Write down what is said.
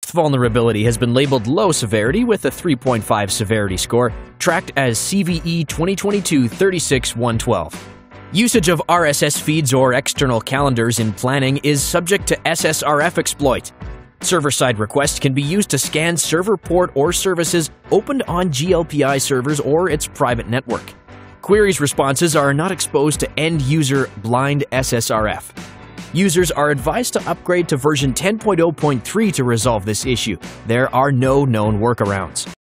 fifth vulnerability has been labeled low severity with a 3.5 severity score, tracked as CVE 2022-36-112. Usage of RSS feeds or external calendars in planning is subject to SSRF exploit. Server-side requests can be used to scan server port or services opened on GLPI servers or its private network. Queries responses are not exposed to end-user blind SSRF. Users are advised to upgrade to version 10.0.3 to resolve this issue. There are no known workarounds.